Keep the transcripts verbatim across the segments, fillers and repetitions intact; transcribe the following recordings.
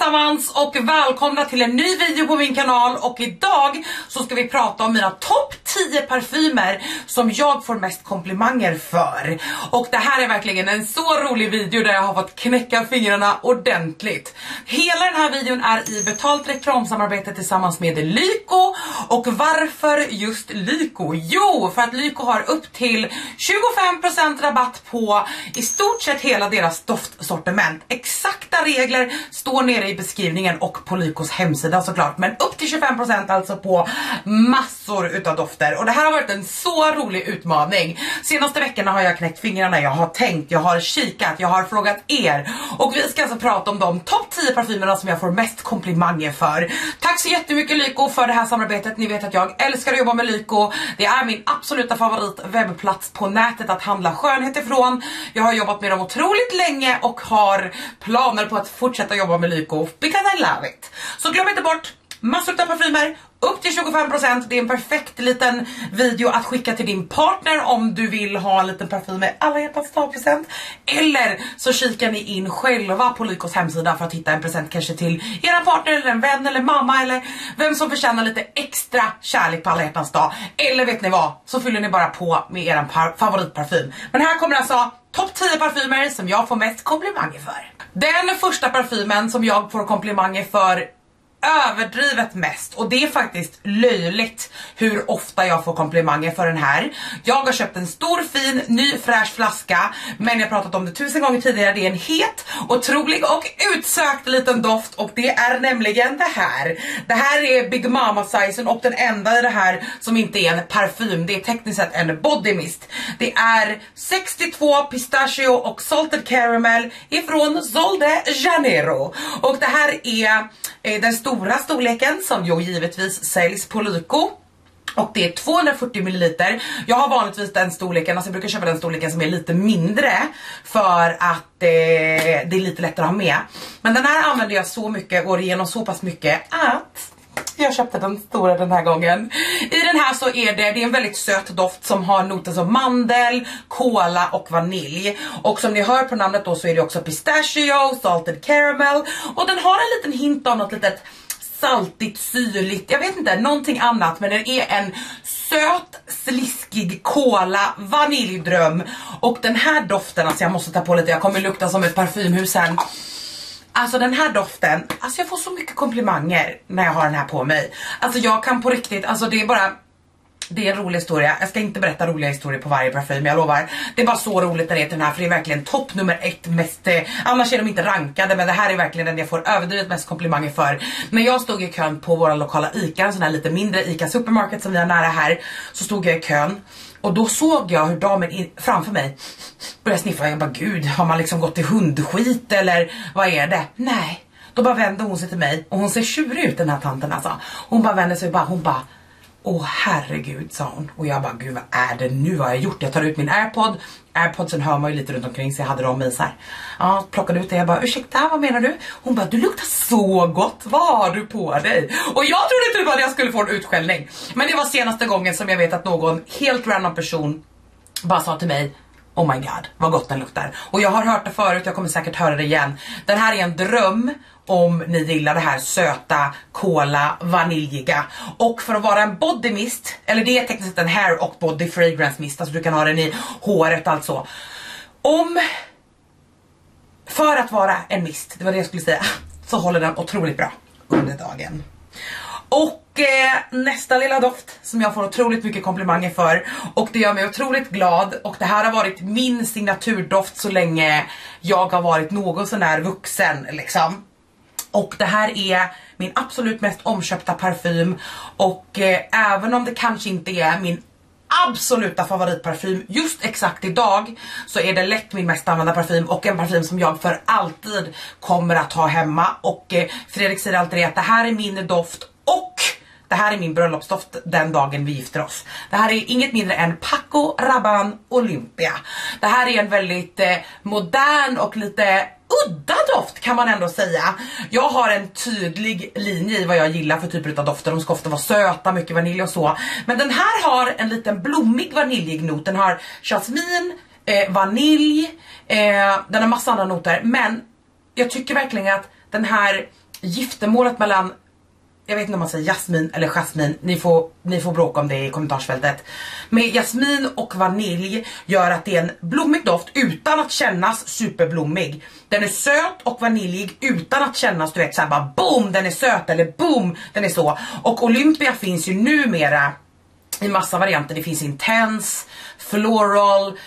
allesammans och välkomna till en ny video på min kanal. Och idag så ska vi prata om mina topp tio parfymer som jag får mest komplimanger för. Och det här är verkligen en så rolig video där jag har fått knäcka fingrarna ordentligt. Hela den här videon är i betalt reklamsamarbete tillsammans med Lyko. Och varför just Lyko? Jo, för att Lyko har upp till tjugofem procent rabatt på i stort sett hela deras doftsortiment. Exakta regler står nere i beskrivningen och på Lykos hemsida såklart. Men upp till tjugofem procent alltså på massor utav dofter. Och det här har varit en så rolig utmaning. Senaste veckorna har jag knäckt fingrarna, jag har tänkt, jag har kikat, jag har frågat er. Och vi ska alltså prata om de topp tio parfymerna som jag får mest komplimanger för. Tack så jättemycket Lyko för det här samarbetet. Ni vet att jag älskar att jobba med Lyko. Det är min absoluta favorit webbplats på nätet att handla skönhet ifrån. Jag har jobbat med dem otroligt länge och har planer på att fortsätta jobba med Lyko because I love it. Så glöm inte bort massor av parfymer upp till tjugofem procent. Det är en perfekt liten video att skicka till din partner om du vill ha en liten parfym med alla hjärtans present. Eller så kikar ni in själva på Lykos hemsida för att hitta en present kanske till era partner eller en vän eller mamma eller vem som förtjänar lite extra kärlek på alla hjärtans dag. Eller vet ni vad, så fyller ni bara på med er favoritparfym. Men här kommer alltså topp tio parfymer som jag får mest komplimanger för. Den första parfymen som jag får komplimanger för överdrivet mest, och det är faktiskt löjligt hur ofta jag får komplimanger för den här. Jag har köpt en stor fin ny fräsch flaska, men jag har pratat om det tusen gånger tidigare. Det är en het, otrolig och utsökt liten doft, och det är nämligen det här. Det här är Big Mama sizen och den enda i det här som inte är en parfym. Det är tekniskt sett en body mist. Det är sextiotvå pistachio och salted caramel ifrån Sol de Janeiro. Och det här är eh, den stora stora storleken som ju givetvis säljs på Lyko. Och det är tvåhundrafyrtio milliliter. Jag har vanligtvis den storleken, alltså jag brukar köpa den storleken som är lite mindre för att eh, det är lite lättare att ha med. Men den här använder jag så mycket, går igenom så pass mycket att jag köpte den stora den här gången. I den här så är det, det är en väldigt söt doft som har noter som mandel, kola och vanilj. Och som ni hör på namnet då så är det också pistachio, salted caramel. Och den har en liten hint av något litet saltigt, syrligt, jag vet inte, någonting annat. Men den är en söt, sliskig kola, vaniljdröm. Och den här doften, alltså jag måste ta på lite, jag kommer lukta som ett parfymhus sen. Alltså den här doften, alltså jag får så mycket komplimanger när jag har den här på mig. Alltså jag kan på riktigt, alltså det är bara, det är en rolig historia. Jag ska inte berätta roliga historier på varje parfym, jag lovar. Det är bara så roligt när det är den här, för det är verkligen topp nummer ett mest, eh, annars är de inte rankade, men det här är verkligen den jag får överdrivet mest komplimanger för. När jag stod i kön på våra lokala ICA, en sån här lite mindre ICA supermarket som vi har nära här, så stod jag i kön. Och då såg jag hur damen in, framför mig började sniffa. Jag bara, gud, har man liksom gått till hundskit eller vad är det? Nej, då bara vände hon sig till mig. Och hon ser tjurig ut den här tanten alltså. Hon bara vände sig och bara, hon bara, åh herregud, sa hon. Och jag bara, gud vad är det nu, vad har jag gjort? Jag tar ut min AirPod. AirPodsen hör man ju lite runt omkring, så jag hade dem i så här. Ja, plockade ut det, jag bara, ursäkta, vad menar du? Hon bara, du luktar så gott, vad har du på dig? Och jag trodde typ att jag skulle få en utskällning. Men det var senaste gången som jag vet att någon helt random person bara sa till mig, oh my god, vad gott den luktar. Och jag har hört det förut, jag kommer säkert höra det igen. Den här är en dröm om ni gillar det här söta, kola, vaniljiga. Och för att vara en body mist, eller det är tekniskt sett en hair och body fragrance mist, alltså du kan ha den i håret alltså. Om, för att vara en mist, det var det jag skulle säga, så håller den otroligt bra under dagen. Och eh, nästa lilla doft som jag får otroligt mycket komplimanger för, och det gör mig otroligt glad, och det här har varit min signaturdoft så länge jag har varit någon sån här vuxen liksom. Och det här är min absolut mest omköpta parfym, och eh, även om det kanske inte är min absoluta favoritparfym just exakt idag, så är det lätt min mest använda parfym och en parfym som jag för alltid kommer att ha hemma. Och eh, Fredrik säger alltid att det här är min doft och det här är min bröllopsdoft den dagen vi gifter oss. Det här är inget mindre än Paco Rabanne Olympia. Det här är en väldigt eh, modern och lite udda doft kan man ändå säga. Jag har en tydlig linje i vad jag gillar för typer av dofter. De ska ofta vara söta, mycket vanilj och så. Men den här har en liten blommig vaniljig not. Den har jasmin, eh, vanilj, eh, den har massa andra noter. Men jag tycker verkligen att den här giftermålet mellan, jag vet inte om man säger jasmin eller jasmin, ni får, ni får bråka om det i kommentarsfältet. Med jasmin och vanilj gör att det är en blommig doft utan att kännas superblommig. Den är söt och vaniljig utan att kännas, du vet, såhär bara boom, den är söt, eller boom, den är så. Och Olympia finns ju numera i massa varianter. Det finns Intense, Floral,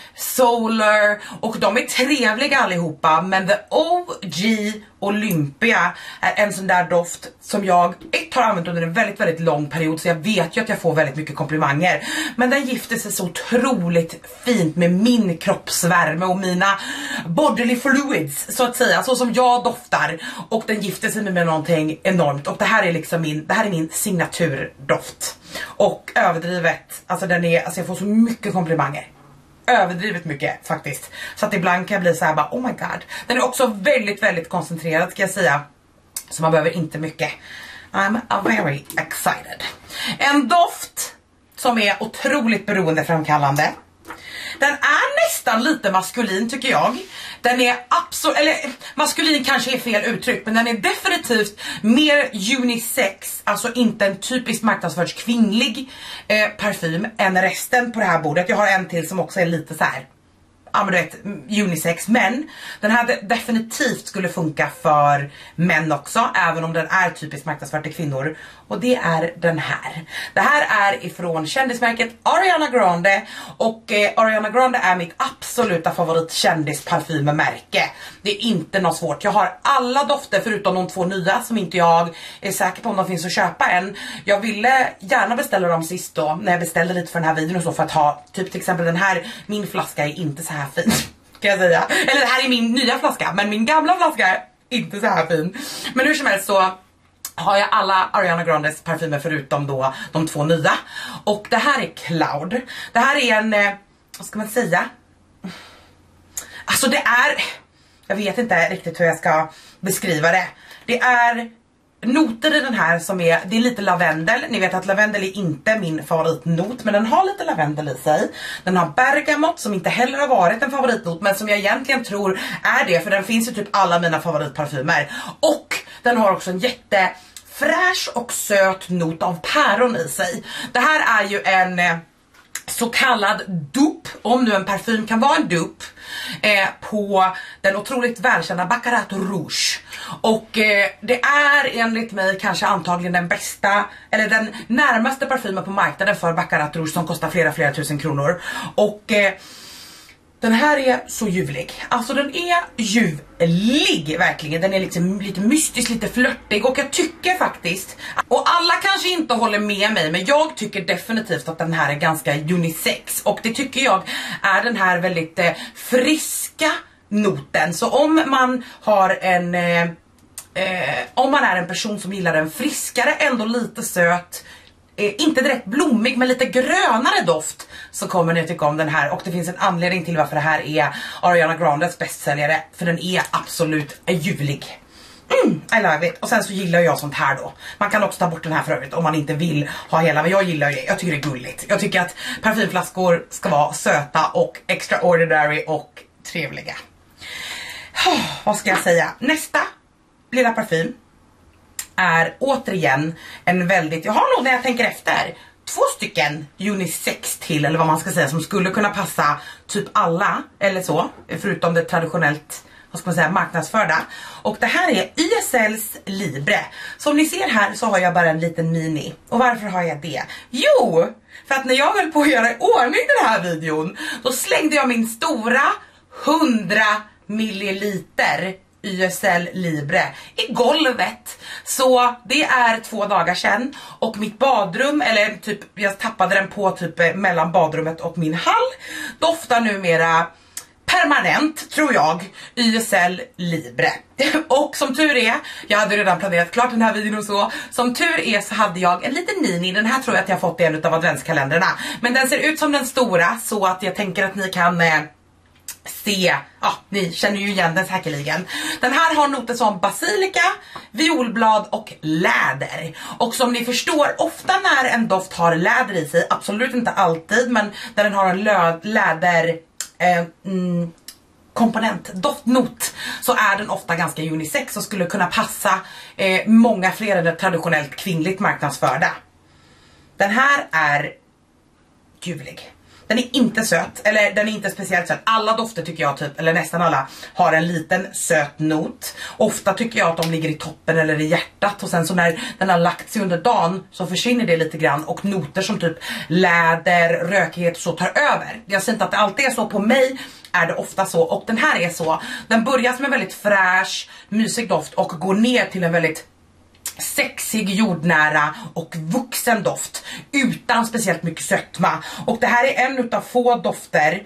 Solar, och de är trevliga allihopa, men The O G Olympia är en sån där doft som jag ett har använt under en väldigt väldigt lång period, så jag vet ju att jag får väldigt mycket komplimanger. Men den gifter sig så otroligt fint med min kroppsvärme och mina bodily fluids, så att säga, så som jag doftar, och den gifter sig med någonting enormt. Och det här är liksom min, det här är min signaturdoft. Och överdrivet, alltså den är, alltså jag får så mycket komplimanger. Överdrivet mycket faktiskt. Så att ibland kan jag bli så här bara, oh my god. Den är också väldigt väldigt koncentrerad, ska jag säga. Så man behöver inte mycket. I'm very excited. En doft som är otroligt beroendeframkallande. Den är nästan lite maskulin tycker jag. Den är absolut, eller maskulin kanske är fel uttryck, men den är definitivt mer unisex, alltså inte en typisk marknadsförd kvinnlig eh, parfym än resten på det här bordet. Jag har en till som också är lite så här, ja men du vet, unisex, men den här definitivt skulle funka för män också, även om den är typiskt marknadsförd till kvinnor. Och det är den här. Det här är ifrån kändismärket Ariana Grande, och eh, Ariana Grande är mitt absoluta favorit kändisparfymmärke. Det är inte något svårt. Jag har alla dofter förutom de två nya som inte jag är säker på om de finns att köpa än. Jag ville gärna beställa dem sist då, när jag beställde lite för den här videon och så, för att ha typ till exempel den här, min flaska är inte så här fin, kan jag säga. Eller det här är min nya flaska, men min gamla flaska är inte så här fin. Men hur som helst så har jag alla Ariana Grandes parfymer förutom då de två nya. Och det här är Cloud. Det här är en, eh, vad ska man säga? Alltså det är, jag vet inte riktigt hur jag ska beskriva det. Det är noter i den här som är, det är lite lavendel. Ni vet att lavendel är inte min favoritnot, men den har lite lavendel i sig. Den har bergamott som inte heller har varit en favoritnot, men som jag egentligen tror är det, för den finns i typ alla mina favoritparfymer. Och den har också en jätte fräsch och söt not av päron i sig. Det här är ju en eh, så kallad dupe, om nu en parfym kan vara en dupe, eh, på den otroligt välkända Baccarat Rouge. Och eh, det är enligt mig kanske antagligen den bästa, eller den närmaste parfymen på marknaden för Baccarat Rouge, som kostar flera flera tusen kronor. Och eh, den här är så ljuvlig. Alltså den är ljuvlig verkligen. Den är liksom lite mystisk, lite flörtig. Och jag tycker faktiskt, och alla kanske inte håller med mig, men jag tycker definitivt att den här är ganska unisex. Och det tycker jag är den här väldigt eh, friska noten. Så om man har en eh, eh, om man är en person som gillar en friskare, ändå lite söt, Eh, inte direkt blommig men lite grönare doft, så kommer ni att tycka om den här. Och det finns en anledning till varför det här är Ariana Grandes bästsäljare, för den är absolut ljuvlig. Mm, I love it. Och sen så gillar jag sånt här då. Man kan också ta bort den här för övrigt om man inte vill ha hela, men jag gillar det. Jag tycker det är gulligt. Jag tycker att parfymflaskor ska vara söta och extraordinary och trevliga. Oh, vad ska jag säga? Nästa lilla parfym är återigen en väldigt, jag har nog när jag tänker efter, två stycken unisex till, eller vad man ska säga, som skulle kunna passa typ alla, eller så, förutom det traditionellt, vad ska man säga, marknadsförda. Och det här är Y S L:s Libre. Som ni ser här så har jag bara en liten mini. Och varför har jag det? Jo, för att när jag höll på att göra i ordning den här videon, då slängde jag min stora hundra milliliter Y S L Libre i golvet. Så det är två dagar sedan. Och mitt badrum, eller typ, jag tappade den på typ mellan badrummet och min hall, doftar numera permanent, tror jag, Y S L Libre. Och som tur är, jag hade redan planerat klart den här videon och så. Som tur är så hade jag en liten mini. Den här tror jag att jag fått i en av adventskalendrarna. Men den ser ut som den stora, så att jag tänker att ni kan eh, se, ja, ni känner ju igen den säkerligen. Den här har noter som basilika, violblad och läder. Och som ni förstår, ofta när en doft har läder i sig, absolut inte alltid, men när den har en lö- läder eh, mm, komponent, doftnot, så är den ofta ganska unisex och skulle kunna passa eh, många fler än det traditionellt kvinnligt marknadsförda. Den här är ljuvlig. Den är inte söt, eller den är inte speciellt söt. Alla dofter tycker jag typ, eller nästan alla, har en liten söt not. Ofta tycker jag att de ligger i toppen eller i hjärtat. Och sen så när den har lagt sig under dagen så försvinner det lite grann. Och noter som typ läder, rökighet och så tar över. Jag säger inte att det alltid är så, på mig är det ofta så. Och den här är så. Den börjar som en väldigt fräsch, mysig doft och går ner till en väldigt sexig, jordnära och vuxen doft utan speciellt mycket sötma. Och det här är en utav få dofter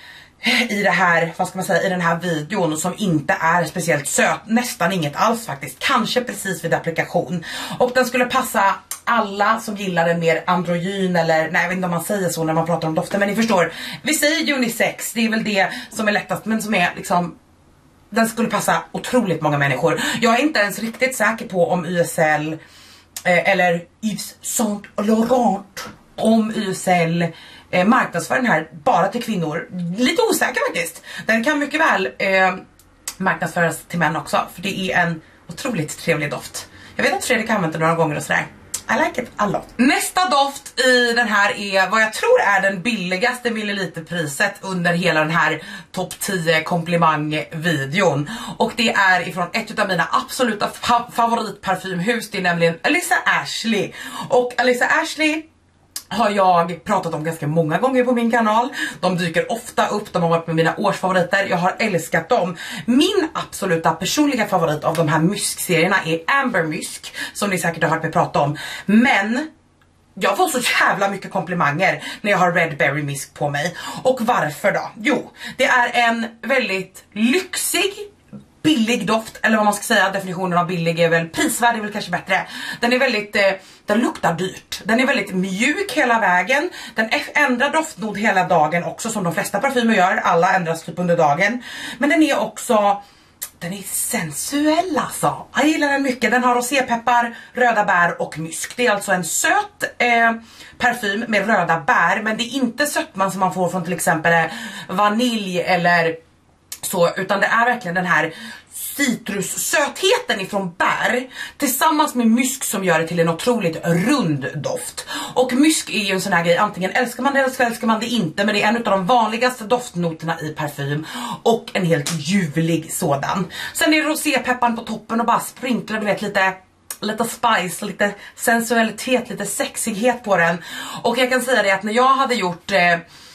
i det här, vad ska man säga, i den här videon som inte är speciellt söt. Nästan inget alls faktiskt. Kanske precis vid applikation. Och den skulle passa alla som gillar en mer androgyn, eller nej, jag vet inte om man säger så när man pratar om dofter, men ni förstår. Vi säger unisex, det är väl det som är lättast, men som är liksom, den skulle passa otroligt många människor. Jag är inte ens riktigt säker på om Y S L eh, eller Yves Saint Laurent, om Y S L eh, marknadsför den här bara till kvinnor. Lite osäker faktiskt. Den kan mycket väl eh, marknadsföras till män också, för det är en otroligt trevlig doft. Jag vet att Fredrik har använt den några gånger och sådär. I like it a lot. Nästa doft i den här är vad jag tror är den billigaste milliliterpriset under hela den här topp tio komplimang-videon. Och det är ifrån ett av mina absoluta fa favoritparfymhus. Det är nämligen Alyssa Ashley. Och Alyssa Ashley har jag pratat om ganska många gånger på min kanal. De dyker ofta upp, de har varit med mina årsfavoriter. Jag har älskat dem. Min absoluta personliga favorit av de här myskserierna är Amber Mysk, som ni säkert har hört mig prata om. Men jag får så jävla mycket komplimanger när jag har Red Berry Misk på mig. Och varför då? Jo, det är en väldigt lyxig, billig doft, eller vad man ska säga. Definitionen av billig är väl, prisvärd är väl kanske bättre. Den är väldigt, eh, den luktar dyrt. Den är väldigt mjuk hela vägen. Den ändrar doftnod hela dagen också, som de flesta parfymer gör. Alla ändras typ under dagen. Men den är också, den är sensuell alltså. Jag gillar den mycket. Den har rosépeppar, röda bär och mysk. Det är alltså en söt eh, parfym med röda bär. Men det är inte sötman som man får från till exempel eh, vanilj eller så, utan det är verkligen den här citrussötheten ifrån bär tillsammans med mysk som gör det till en otroligt rund doft. Och mysk är ju en sån här grej, antingen älskar man det eller älskar man det inte, men det är en av de vanligaste doftnoterna i parfym och en helt ljuvlig sådan. Sen är det rosépepparn på toppen och bara sprinklar, du vet, lite lite spice, lite sensualitet, lite sexighet på den. Och jag kan säga det att när jag hade gjort eh,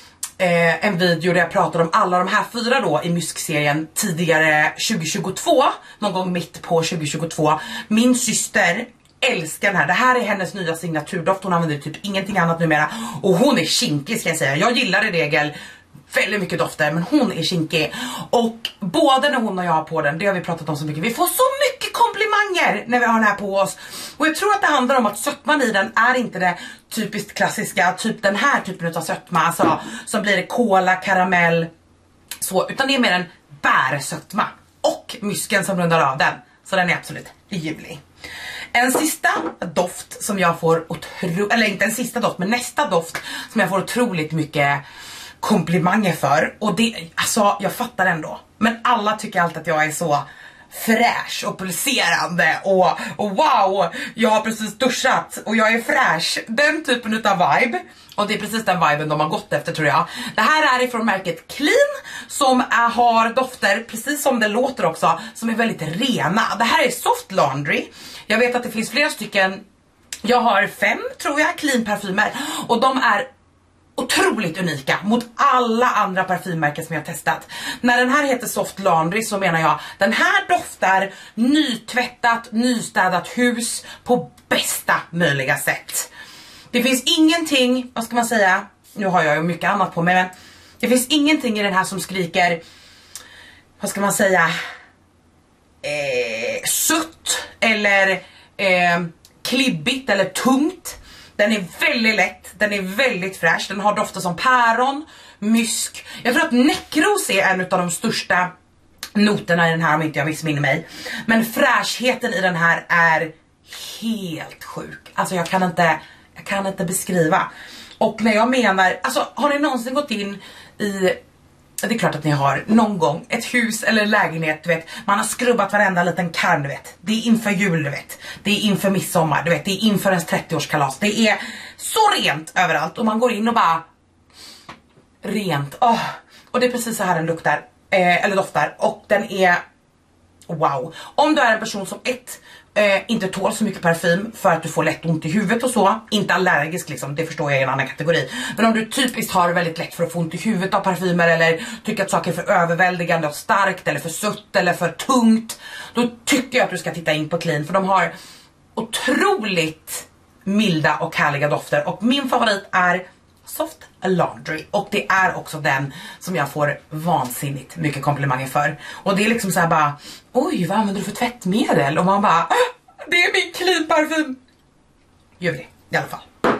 Eh, en video där jag pratade om alla de här fyra då i myskserien tidigare tjugohundratjugotvå, någon gång mitt på tjugohundratjugotvå. Min syster älskar den här. Det här är hennes nya signaturdoft. Hon använder typ ingenting annat numera. Och hon är kinkig, ska jag säga. Jag gillar i regel väldigt mycket dofter, men hon är kinkig. Och både när hon och jag har på den, det har vi pratat om så mycket, vi får så mycket komplimanger när vi har den här på oss. Och jag tror att det handlar om att sötman i den är inte det typiskt klassiska, typ den här typen av sötma, alltså, som blir det kola, karamell, så, utan det är mer en bärsötma och mysken som rundar av den. Så den är absolut ljuvlig. En sista doft som jag får otro, eller inte en sista doft, men nästa doft som jag får otroligt mycket komplimanger för. Och det, alltså jag fattar ändå, men alla tycker alltid att jag är så fräsch och pulserande och, och wow, jag har precis duschat och jag är fräsch. Den typen utav vibe. Och det är precis den viben de har gått efter, tror jag. Det här är ifrån märket Clean, som är, har dofter, precis som det låter också, som är väldigt rena. Det här är soft laundry. Jag vet att det finns flera stycken. Jag har fem, tror jag, Clean parfymer. Och de är otroligt unika mot alla andra parfymmärken som jag har testat. När den här heter soft laundry så menar jag, den här doftar nytvättat, nystädat hus på bästa möjliga sätt. Det finns ingenting, vad ska man säga, nu har jag ju mycket annat på mig, men det finns ingenting i den här som skriker, vad ska man säga, eh, sutt eller eh, klibbigt eller tungt. Den är väldigt lätt, den är väldigt fräsch, den har dofter som päron, mysk. Jag tror att näckros är en av de största noterna i den här, om inte jag missminner mig. Men fräschheten i den här är helt sjuk. Alltså jag kan inte, jag kan inte beskriva. Och när jag menar, alltså har ni någonsin gått in i det är klart att ni har någon gång ett hus eller lägenhet, du vet, man har skrubbat varenda liten karm, du vet. Det är inför jul, du vet. Det är inför midsommar, du vet. Det är inför ens trettioårskalas. Det är så rent överallt och man går in och bara rent. Oh. Och det är precis så här den luktar, eh, eller doftar, och den är wow. Om du är en person som ett Eh, inte tål så mycket parfym för att du får lätt ont i huvudet och så, inte allergisk liksom, det förstår jag i en annan kategori, men om du typiskt har väldigt lätt för att få ont i huvudet av parfymer eller tycker att saker är för överväldigande och starkt eller för sött eller för tungt, då tycker jag att du ska titta in på Clean, för de har otroligt milda och härliga dofter, och min favorit är Soft Laundry, och det är också den som jag får vansinnigt mycket komplimanger för. Och det är liksom så här bara, oj, vad använder du för tvättmedel? Och man bara, det är min Clean parfym. Gör vi det i alla fall.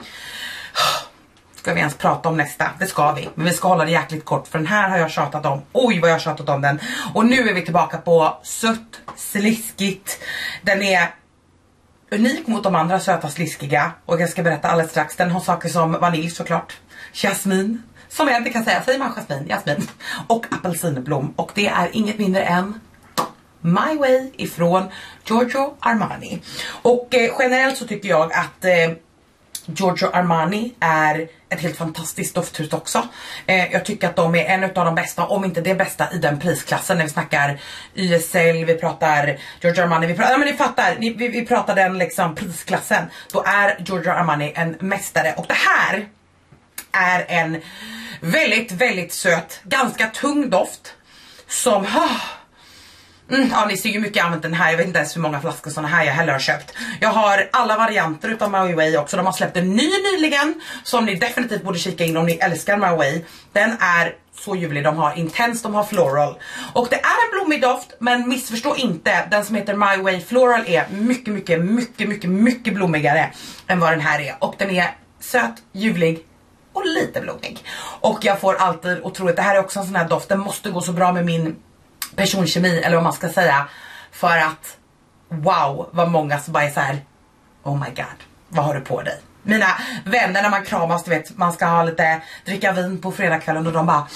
Ska vi ens prata om nästa? Det ska vi, men vi ska hålla det jäkligt kort, för den här har jag tjatat om. Oj, vad jag har tjatat om den. Och nu är vi tillbaka på sött, sliskigt. Den är unik mot de andra söta sliskiga, och jag ska berätta alldeles strax. Den har saker som vanilj såklart, jasmin, som jag inte kan säga, säger man jasmin, jasmin, och apelsinblom, och det är inget mindre än My Way ifrån Giorgio Armani. Och eh, generellt så tycker jag att eh, Giorgio Armani är ett helt fantastiskt dofthus också. Eh, jag tycker att de är en av de bästa, om inte det bästa, i den prisklassen. När vi snackar Y S L, vi pratar Giorgio Armani, vi pratar, ja men ni fattar, ni, vi, vi pratar den liksom prisklassen. Då är Giorgio Armani en mästare. Och det här är en väldigt, väldigt söt, ganska tung doft som... Oh, Mm, ja, ni ser ju mycket använt den här. Jag vet inte ens hur många flaskor såna här jag heller har köpt. Jag har alla varianter utav My Way också. De har släppt en ny nyligen som ni definitivt borde kika in om ni älskar My Way. Den är så ljuvlig. De har intense, de har floral. Och det är en blommig doft, men missförstå inte. Den som heter My Way Floral är mycket, mycket, mycket, mycket, mycket blommigare än vad den här är. Och den är söt, ljuvlig och lite blommig. Och jag får alltid otroligt, det här är också en sån här doft. Den måste gå så bra med min personkemi, eller vad man ska säga, för att wow, vad många som bara är så här, oh my god, vad har du på dig? Mina vänner, när man kramas, du vet, man ska ha lite, dricka vin på fredagskvällen, och de bara,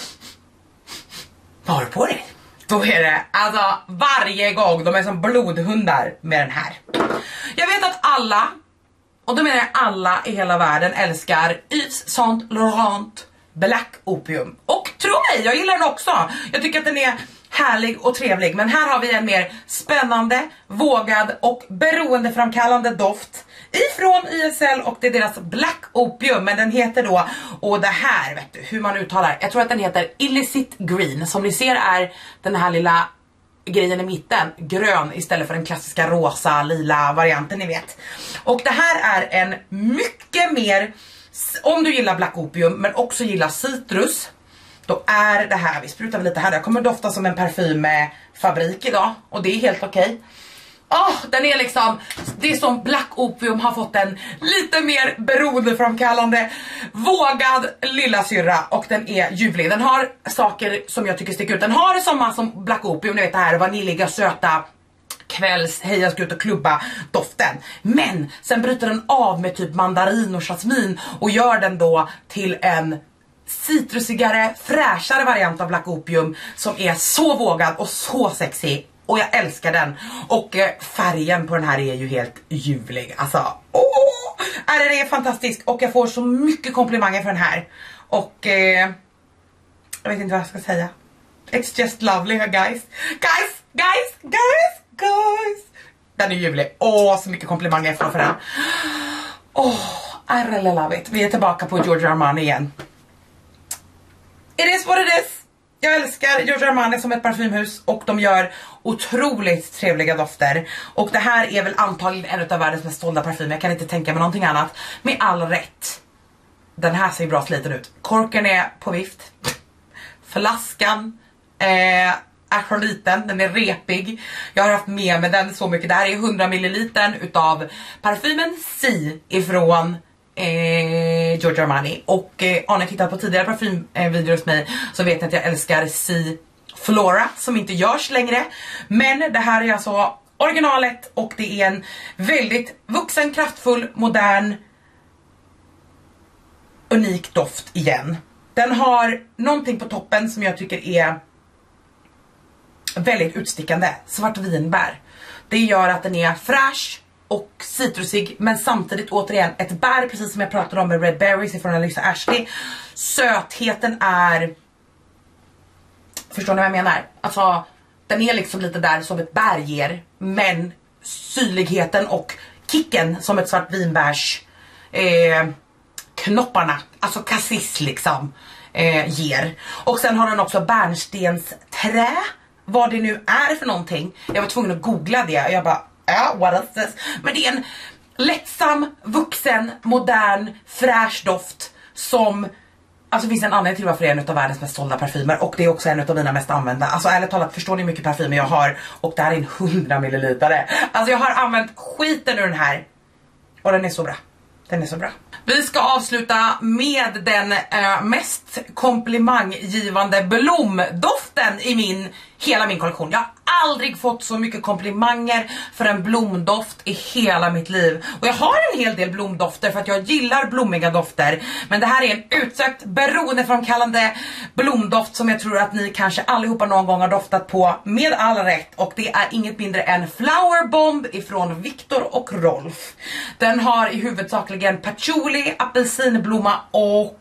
vad har du på dig? Då är det, alltså varje gång, de är som blodhundar med den här. Jag vet att alla, och då menar jag alla i hela världen, älskar Yves Saint Laurent Black Opium. Och tro mig, jag gillar den också. Jag tycker att den är härlig och trevlig, men här har vi en mer spännande, vågad och beroendeframkallande doft ifrån Y S L, och det är deras Black Opium, men den heter då, och det här vet du hur man uttalar, jag tror att den heter Illicit Green. Som ni ser är den här lilla grejen i mitten grön istället för den klassiska rosa, lila varianten ni vet. Och det här är en mycket mer, om du gillar Black Opium men också gillar citrus, då är det här, vi sprutar lite här, jag kommer dofta som en parfymfabrik idag, och det är helt okej. Okay. Åh, oh, den är liksom, det är som Black Opium har fått en lite mer beroendeframkallande, vågad lilla syrra, och den är ljuvlig. Den har saker som jag tycker sticker ut. Den har samma som Black Opium, ni vet det här vaniljiga, söta, kvälls, hej jag ska ut och klubba doften. Men sen bryter den av med typ mandarin och jasmin och gör den då till en citrusigare, fräschare variant av Black Opium som är så vågad och så sexy. Och jag älskar den. Och eh, färgen på den här är ju helt ljuvlig. Alltså, åh! Är det är fantastiskt. Och jag får så mycket komplimanger för den här. Och eh, jag vet inte vad jag ska säga. It's just lovely, guys. Guys, guys, guys, guys. Den är ljuvlig. Åh, så mycket komplimanger jag får för den. Åh, I really love it. Vi är tillbaka på Giorgio Armani igen. It is what it is. Jag älskar Giorgio Armani som ett parfymhus, och de gör otroligt trevliga dofter. Och det här är väl antagligen en av världens mest sålda parfymer. Jag kan inte tänka mig någonting annat. Med all rätt. Den här ser bra sliten ut. Korken är på vift. Flaskan eh, är så liten. Den är repig. Jag har haft med mig den så mycket. Det här är hundra milliliter utav parfymen C ifrån Eh, Giorgio Armani. Och eh, om ni tittat på tidigare parfymvideor hos mig så vet ni att jag älskar C Flora som inte görs längre. Men det här är alltså originalet, och det är en väldigt vuxen, kraftfull, modern, unik doft igen. Den har någonting på toppen som jag tycker är väldigt utstickande. Svartvinbär. Det gör att den är fräsch och citrusig, men samtidigt återigen ett bär, precis som jag pratade om med Red Berries från Alyssa Ashley. Sötheten är, förstår ni vad jag menar? Alltså den är liksom lite där som ett bär ger, men syrligheten och kicken som ett svartvinbärs eh, knopparna, alltså cassis liksom eh, ger. Och sen har den också bärnstensträ, vad det nu är för någonting. Jag var tvungen att googla det. Jag bara, ja, what is this? Men det är en lättsam, vuxen, modern, fräsch doft som, alltså det finns en anledning till varför det är en av världens mest sålda parfymer. Och det är också en av mina mest använda. Alltså ärligt talat, förstår ni hur mycket parfymer jag har? Och det här är en hundra milliliter. Alltså jag har använt skiten ur den här. Och den är så bra. Den är så bra. Vi ska avsluta med den äh, mest komplimanggivande blomdoften i min, hela min kollektion. Jag har aldrig fått så mycket komplimanger för en blomdoft i hela mitt liv. Och jag har en hel del blomdofter för att jag gillar blommiga dofter. Men det här är en utsökt beroendeframkallande blomdoft som jag tror att ni kanske allihopa någon gång har doftat på med all rätt. Och det är inget mindre än Flower Bomb ifrån Viktor och Rolf. Den har i huvudsakligen patchouli, apelsinblomma och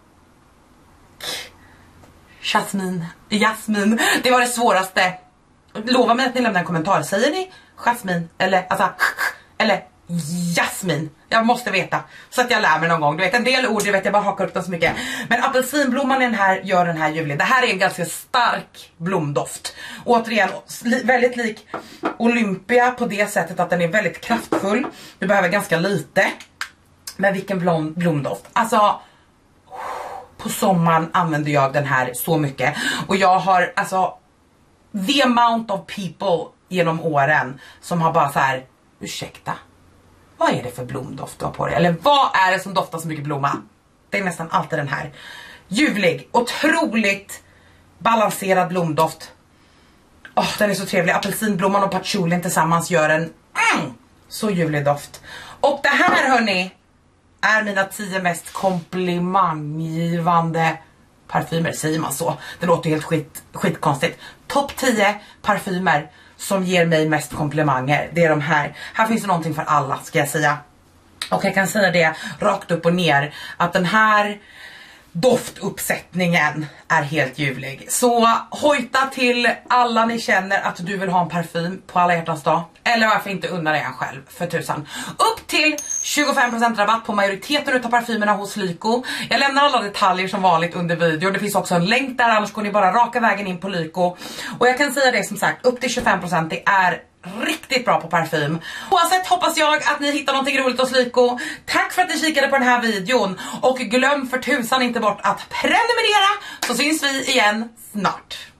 jasmin. Jasmin. Det var det svåraste. Lova mig att ni lämnar en kommentar. Säger ni jasmin eller alltså eller jasmin? Jag måste veta så att jag lär mig någon gång. Du vet en del ord, jag vet jag bara hakar upp dem så mycket. Men apelsinblomman i den här gör den här julen. Det här är en ganska stark blomdoft. Återigen väldigt lik Olympia på det sättet att den är väldigt kraftfull. Du behöver ganska lite. Men vilken blom, blomdoft. Alltså på sommaren använder jag den här så mycket. Och jag har alltså the amount of people genom åren som har bara så här, ursäkta, vad är det för blomdoft du har på dig? Eller vad är det som doftar så mycket blomma? Det är nästan alltid den här. Ljuvlig, otroligt balanserad blomdoft. Åh, oh, den är så trevlig. Apelsinblomman och patchoulin tillsammans gör en mm, så ljuvlig doft. Och det här, hörni, är mina tio mest komplimanggivande parfymer, säger man så? Det låter helt skit, skitkonstigt. Topp tio parfymer som ger mig mest komplimanger, det är de här. Här finns det någonting för alla, ska jag säga. Och jag kan säga det rakt upp och ner, att den här doftuppsättningen är helt ljuvlig. Så hojta till alla ni känner att du vill ha en parfym på alla hjärtans dag. Eller varför inte unna dig en själv, för tusan. Upp till tjugofem procent rabatt på majoriteten utav parfymerna hos Lyko. Jag lämnar alla detaljer som vanligt under videon. Det finns också en länk där, annars går ni bara raka vägen in på Lyko. Och jag kan säga det som sagt, upp till tjugofem procent, det är riktigt bra på parfym. Oavsett hoppas jag att ni hittar någonting roligt hos Lyko. Tack för att ni kikade på den här videon. Och glöm för tusan inte bort att prenumerera, så syns vi igen snart.